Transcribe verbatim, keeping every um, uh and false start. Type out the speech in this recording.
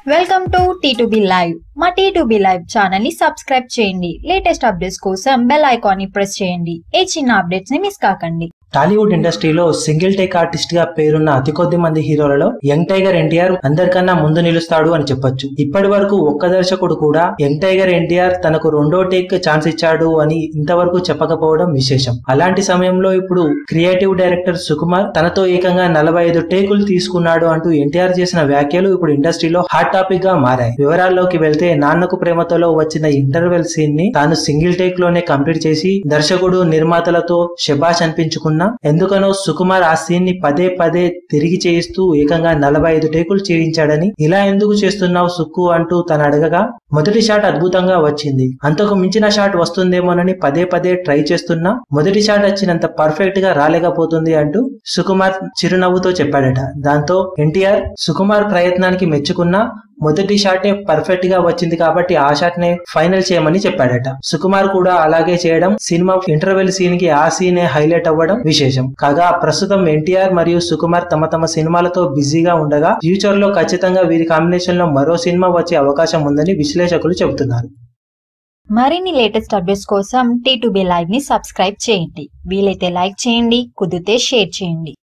Welcome to T two B live. మా T two B live channel ని subscribe చేయండి. Latest updates కోసం bell icon ని press చేయండి. ఏ చిన్న అప్డేట్స్ ని మిస్ కాకండి. టాలీవుడ్ ఇండస్ట్రీలో సింగిల్ టేక్ ఆర్టిస్ట్ గా పేరున్న అతి కొద్ది మంది హీరోలలో యంగ్ టైగర్ ఎన్టీఆర్ అందరికన్నా ముందు నిలుస్తాడు అని చెప్పొచ్చు. ఇప్పటి వరకు ఒక్క దర్శకుడు కూడా యంగ్ టైగర్ ఎన్టీఆర్ తనకు రెండో టేక్ ఛాన్స్ ఇచ్చాడు అని ఇంతవరకు చెప్పకపోవడం విశేషం. అలాంటి సమయంలో ఇప్పుడు క్రియేటివ్ డైరెక్టర్ సుకుమార్ తనతో ఏకంగా నలభై ఐదు టేకులు తీసుకున్నాడు అంటూ ఎన్టీఆర్ చేసిన వ్యాఖ్యలు ఇప్పుడు ఇండస్ట్రీలో హాట్ టాపిక్ గా మారాయి. వివరాల్లోకి వెళ్తే నాన్నకు ప్రేమతోలో వచ్చిన ఇంటర్వెల్ సీన్ ని తాను సింగిల్ టేక్ లోనే కంప్లీట్ చేసి దర్శకుడు నిర్మాతలతో శబాష్ అనిపించుకున్న ఎందుకనో సుకుమార్ ఆ సీన్ ని పదే పదే తిరిగి చేయిస్తూ ఏకంగా నలభై ఐదు టేకులు చేయించాడని, ఇలా ఎందుకు చేస్తున్నావు సుక్కు అంటూ తను అడగగా మొదటి షాట్ అద్భుతంగా వచ్చింది, అంతకు మించిన షాట్ వస్తుందేమోనని పదే పదే ట్రై చేస్తున్నా మొదటి షాట్ వచ్చినంత పర్ఫెక్ట్ గా రాలేకపోతుంది అంటూ సుకుమార్ చిరునవ్వుతో చెప్పాడట. దాంతో ఎన్టీఆర్ సుకుమార్ ప్రయత్నానికి మెచ్చుకున్నా మొదటి షాటే పర్ఫెక్ట్ గా వచ్చింది కాబట్టి ఆ షాట్ నే ఫైనల్ చేయమని చెప్పాడట. సుకుమార్ కూడా అలాగే చేయడం, సినిమా ఇంటర్వెల్ సీన్ కి ఆ సీనే హైలైట్ అవ్వడం విశేషం. కాగా ప్రస్తుతం ఎన్టీఆర్ మరియు సుకుమార్ తమ తమ సినిమాలతో బిజీగా ఉండగా ఫ్యూచర్ లో ఖచ్చితంగా వీరి కాంబినేషన్ లో మరో సినిమా వచ్చే అవకాశం ఉందని విశ్లేషకులు చెబుతున్నారు. మరిన్ని లేటెస్ట్ అప్డేట్స్ కోసం టీ టూ బీ లైవ్ ని సబ్స్క్రైబ్ చేయండి. వీలైతే లైక్ చేయండి, కుదిరితే షేర్ చేయండి.